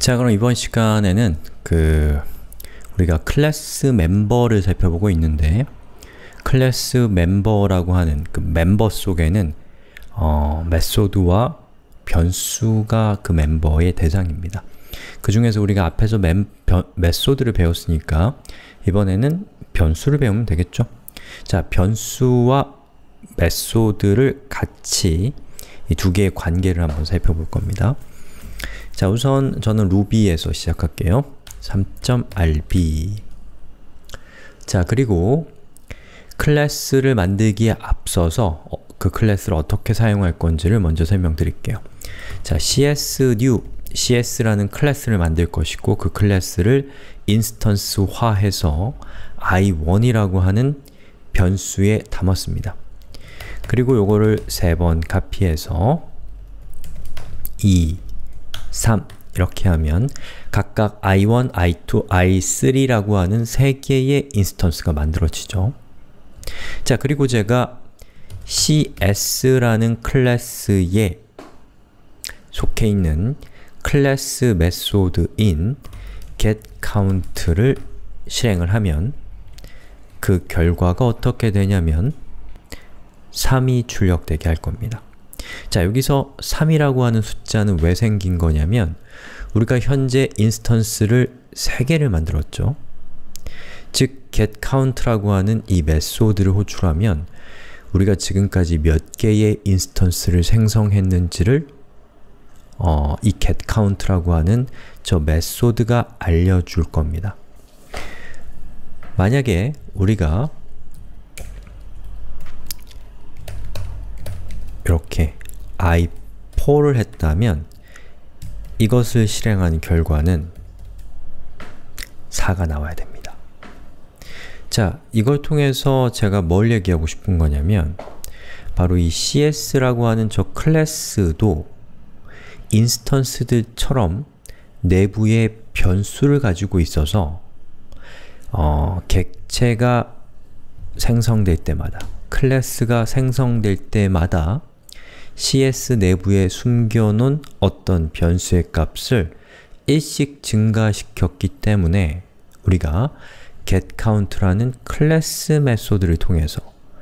자, 그럼 이번 시간에는 우리가 클래스 멤버를 살펴보고 있는데, 클래스 멤버라고 하는 그 멤버 속에는 메소드와 변수가 그 멤버의 대상입니다. 그 중에서 우리가 앞에서 메소드를 배웠으니까 이번에는 변수를 배우면 되겠죠? 자, 변수와 메소드를 같이 이 두 개의 관계를 한번 살펴볼 겁니다. 자, 우선 저는 루비에서 시작할게요. 3.rb. 자, 그리고 클래스를 만들기에 앞서서 그 클래스를 어떻게 사용할 건지를 먼저 설명드릴게요. 자, csnew, cs라는 클래스를 만들 것이고 그 클래스를 인스턴스화해서 i1이라고 하는 변수에 담았습니다. 그리고 요거를 3번 카피해서 2, 3 이렇게 하면 각각 i1, i2, i3라고 하는 3개의 인스턴스가 만들어지죠. 자, 그리고 제가 cs라는 클래스에 속해 있는 클래스 메소드인 getCount를 실행을 하면 그 결과가 어떻게 되냐면 3이 출력되게 할 겁니다. 자, 여기서 3이라고 하는 숫자는 왜 생긴 거냐면 우리가 현재 인스턴스를 3개를 만들었죠. 즉, getCount라고 하는 이 메소드를 호출하면 우리가 지금까지 몇 개의 인스턴스를 생성했는지를 이 getCount라고 하는 저 메소드가 알려줄 겁니다. 만약에 우리가 이렇게 i4를 했다면 이것을 실행한 결과는 4가 나와야 됩니다. 자, 이걸 통해서 제가 뭘 얘기하고 싶은 거냐면 바로 이 cs라고 하는 저 클래스도 인스턴스들처럼 내부에 변수를 가지고 있어서 객체가 생성될 때마다, 클래스가 생성될 때마다 cs 내부에 숨겨놓은 어떤 변수의 값을 일씩 증가시켰기 때문에 우리가 getCount라는 클래스 메소드를 통해서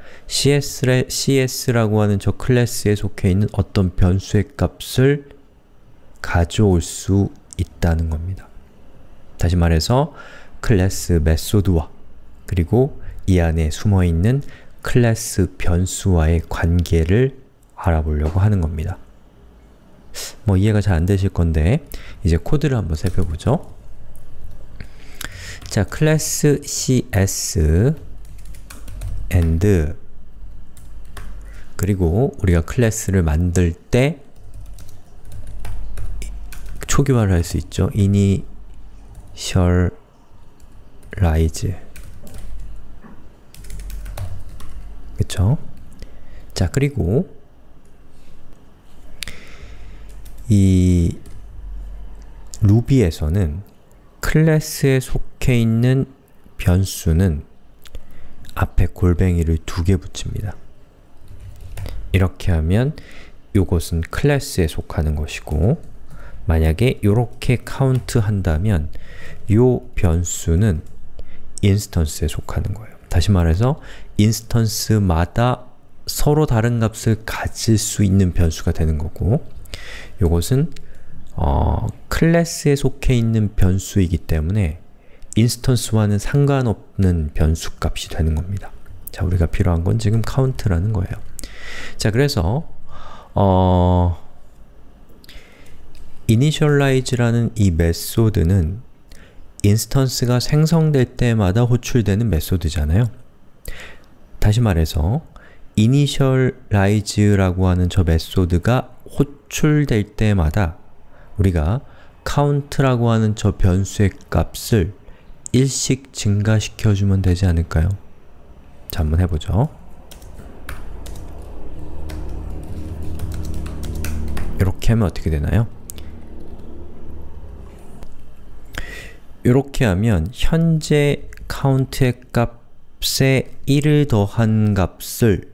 cs라고 하는 저 클래스에 속해 있는 어떤 변수의 값을 가져올 수 있다는 겁니다. 다시 말해서 클래스 메소드와 그리고 이 안에 숨어있는 클래스 변수와의 관계를 알아보려고 하는 겁니다. 뭐 이해가 잘 안 되실 건데 이제 코드를 한번 살펴보죠. 자, 클래스 cs and 그리고 우리가 클래스를 만들 때 초기화를 할 수 있죠. initialize. 그쵸? 자, 그리고 이 루비에서는 클래스에 속해 있는 변수는 앞에 골뱅이를 2개 붙입니다. 이렇게 하면 요것은 클래스에 속하는 것이고 만약에 요렇게 카운트 한다면 요 변수는 인스턴스에 속하는 거예요. 다시 말해서 인스턴스마다 서로 다른 값을 가질 수 있는 변수가 되는 거고 요것은 클래스에 속해 있는 변수이기 때문에 인스턴스와는 상관없는 변수 값이 되는 겁니다. 자, 우리가 필요한 건 지금 count라는 거예요. 자, 그래서 initialize라는 이 메소드는 인스턴스가 생성될 때마다 호출되는 메소드잖아요. 다시 말해서 initialize라고 하는 저 메소드가 호출될 때마다 우리가 count라고 하는 저 변수의 값을 일씩 증가시켜주면 되지 않을까요? 자, 한번 해보죠. 이렇게 하면 어떻게 되나요? 이렇게 하면 현재 count의 값에 1을 더한 값을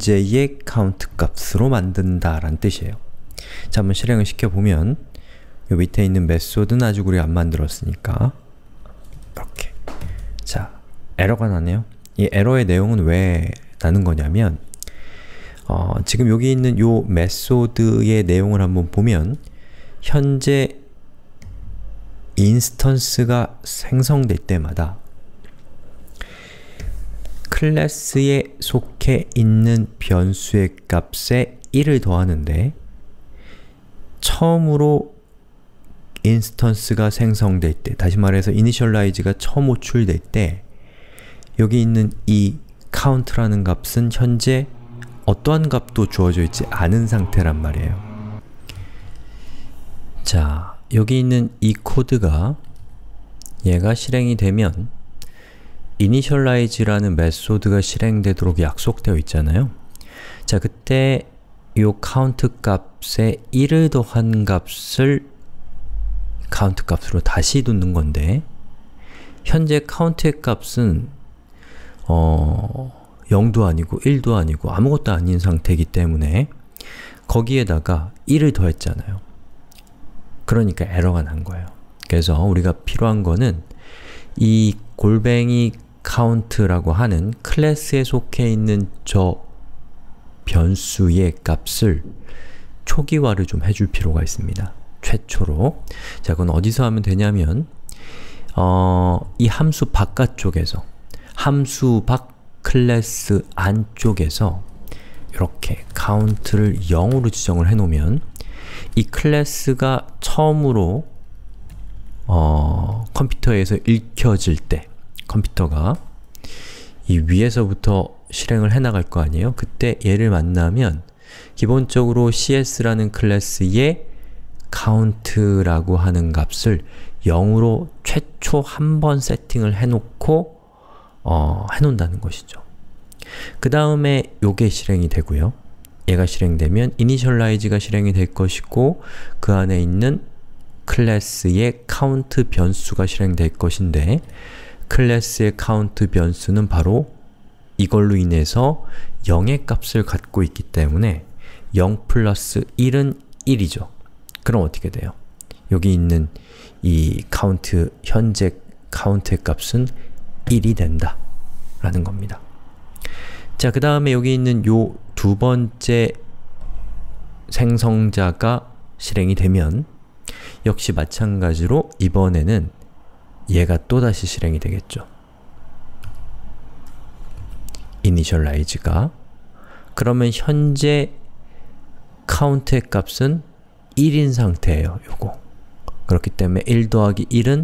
현재의 count 값으로 만든다라는 뜻이에요. 자, 한번 실행을 시켜보면 요 밑에 있는 메소드는 아직 우리가 안 만들었으니까 이렇게. 자, 에러가 나네요. 이 에러의 내용은 왜 나는 거냐면 지금 여기 있는 요 메소드의 내용을 한번 보면 현재 인스턴스가 생성될 때마다 클래스에 속해 있는 변수의 값에 1을 더하는데 처음으로 인스턴스가 생성될 때, 다시 말해서 initialize가 처음 호출될 때 여기 있는 이 count라는 값은 현재 어떠한 값도 주어져 있지 않은 상태란 말이에요. 자, 여기 있는 이 코드가 얘가 실행이 되면 initialize라는 메소드가 실행되도록 약속되어 있잖아요. 자, 그때 이 count 값에 1을 더한 값을 count 값으로 다시 두는 건데 현재 count의 값은 0도 아니고 1도 아니고 아무것도 아닌 상태이기 때문에 거기에다가 1을 더했잖아요. 그러니까 에러가 난 거예요. 그래서 우리가 필요한 거는 이 골뱅이 count라고 하는 클래스에 속해 있는 저 변수의 값을 초기화를 좀 해줄 필요가 있습니다. 최초로. 자, 그건 어디서 하면 되냐면 이 함수 바깥쪽에서 함수 밖 클래스 안쪽에서 이렇게 count를 0으로 지정을 해놓으면 이 클래스가 처음으로 컴퓨터에서 읽혀질 때 컴퓨터가 이 위에서부터 실행을 해나갈 거 아니에요? 그때 얘를 만나면 기본적으로 CS라는 클래스의 count라고 하는 값을 0으로 최초 한 번 세팅을 해놓고 해놓는다는 것이죠. 그 다음에 요게 실행이 되고요. 얘가 실행되면 initialize가 실행이 될 것이고 그 안에 있는 클래스의 count 변수가 실행될 것인데 클래스의 count 변수는 바로 이걸로 인해서 0의 값을 갖고 있기 때문에 0 플러스 1은 1이죠. 그럼 어떻게 돼요? 여기 있는 이 count, 현재 count의 값은 1이 된다 라는 겁니다. 자, 그 다음에 여기 있는 요 두 번째 생성자가 실행이 되면 역시 마찬가지로 이번에는 얘가 또다시 실행이 되겠죠. initialize가. 그러면 현재 count의 값은 1인 상태예요. 요거. 그렇기 때문에 1 더하기 1은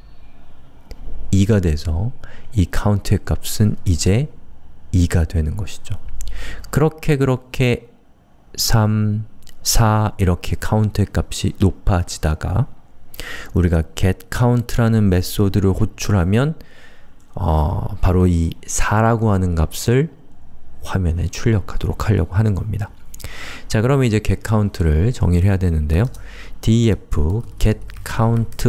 2가 돼서 이 count의 값은 이제 2가 되는 것이죠. 그렇게 3, 4 이렇게 count의 값이 높아지다가 우리가 getCount라는 메소드를 호출하면 바로 이 4라고 하는 값을 화면에 출력하도록 하려고 하는 겁니다. 자, 그러면 이제 getCount를 정의를 해야 되는데요. def getCount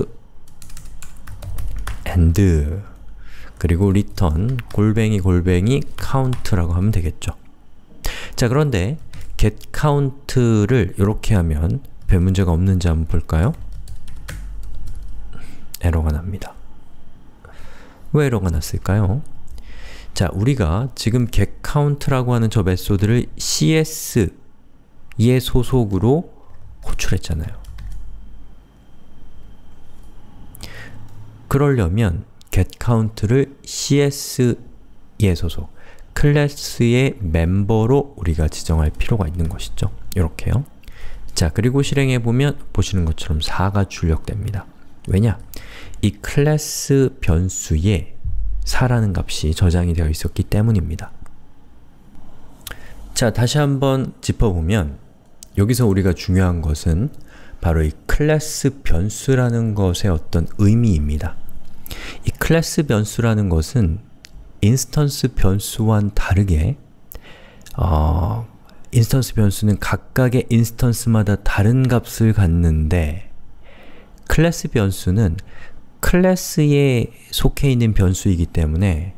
and 그리고 return 골뱅이 count라고 하면 되겠죠. 자, 그런데 getCount를 이렇게 하면 별 문제가 없는지 한번 볼까요? 에러가 납니다. 왜 에러가 났을까요? 자, 우리가 지금 getCount라고 하는 저 메소드를 CS의 소속으로 호출했잖아요. 그러려면 getCount를 CS의 소속, 클래스의 멤버로 우리가 지정할 필요가 있는 것이죠. 이렇게요. 자, 그리고 실행해보면 보시는 것처럼 4가 출력됩니다. 왜냐? 이 클래스 변수에 4라는 값이 저장이 되어 있었기 때문입니다. 자, 다시 한번 짚어보면 여기서 우리가 중요한 것은 바로 이 클래스 변수라는 것의 어떤 의미입니다. 이 클래스 변수라는 것은 인스턴스 변수와는 다르게 인스턴스 변수는 각각의 인스턴스마다 다른 값을 갖는데 클래스 변수는 클래스에 속해 있는 변수이기 때문에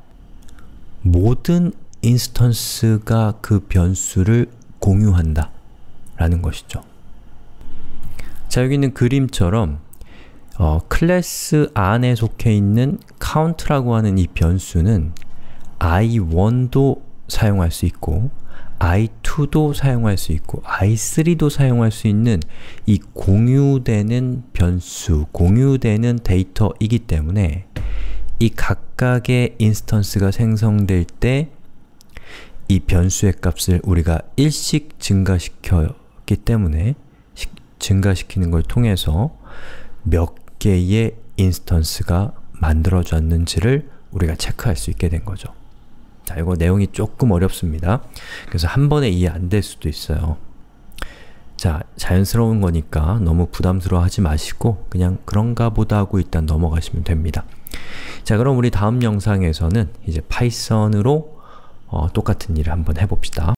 모든 인스턴스가 그 변수를 공유한다 라는 것이죠. 자, 여기 있는 그림처럼 클래스 안에 속해 있는 count라고 하는 이 변수는 i1도 사용할 수 있고 i2도 사용할 수 있고 i3도 사용할 수 있는 이 공유되는 변수, 공유되는 데이터이기 때문에 이 각각의 인스턴스가 생성될 때 이 변수의 값을 우리가 1씩 증가시켰기 때문에 증가시키는 걸 통해서 몇 개의 인스턴스가 만들어졌는지를 우리가 체크할 수 있게 된 거죠. 자, 이거 내용이 조금 어렵습니다. 그래서 한 번에 이해 안 될 수도 있어요. 자, 자연스러운 거니까 너무 부담스러워 하지 마시고 그냥 그런가 보다 하고 일단 넘어가시면 됩니다. 자, 그럼 우리 다음 영상에서는 이제 파이썬으로 똑같은 일을 한번 해봅시다.